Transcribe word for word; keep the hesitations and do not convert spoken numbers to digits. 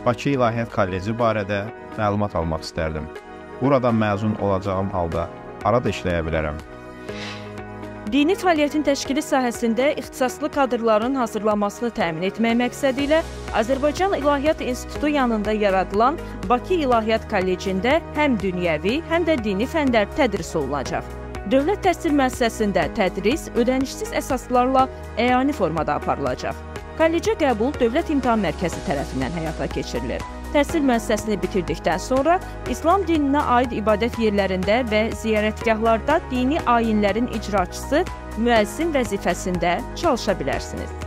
Bakı İlahiyyat Kolleci barədə məlumat almaq istərdim. Buradan məzun olacağım halda harada işləyə bilərəm? Dini fəaliyyətin təşkili sahəsində ixtisaslı kadrların hazırlanmasını təmin etmək məqsədi ilə Azərbaycan İlahiyyat İnstitutu yanında yaradılan Bakı İlahiyyat Kollecində həm dünyəvi, həm də dini fənlər tədris olunacaq. Dövlət təhsil müəssisəsində tədris ödənişsiz əsaslarla əyani formada aparılacaq. Kollecə qəbul Dövlət İmtahan Mərkəzi tərəfindən həyata keçirilir. Təhsil müəssisəsini bitirdikdən sonra İslam dininə aid ibadət yerlərində və ziyarətgahlarda dini ayinlərin icraçısı, müəzzin vəzifəsində çalışa bilərsiniz.